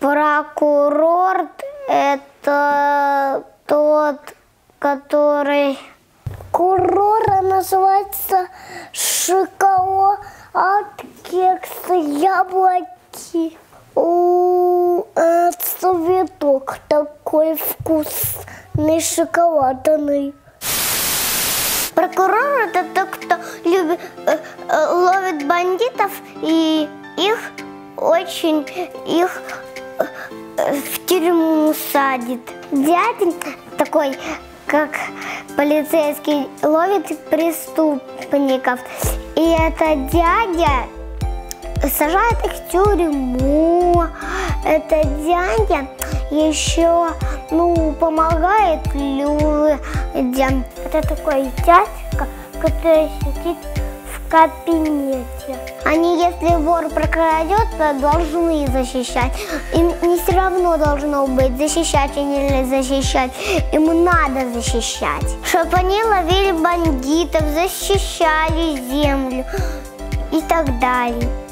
Прокурор – это тот, который... Курора называется шоколад, кексы, яблоки. Цветок такой вкусный, шоколадный. Прокурор – это тот, кто ловит бандитов и их в тюрьму садит. Дядя такой, как полицейский, ловит преступников. И этот дядя сажает их в тюрьму. Этот дядя еще помогает людям. Это такой дядька, который сидит в кабинете. Они, если вор прокрадется, должны защищать. Им не все равно должно быть, защищать или не защищать. Им надо защищать. Чтобы они ловили бандитов, защищали землю и так далее.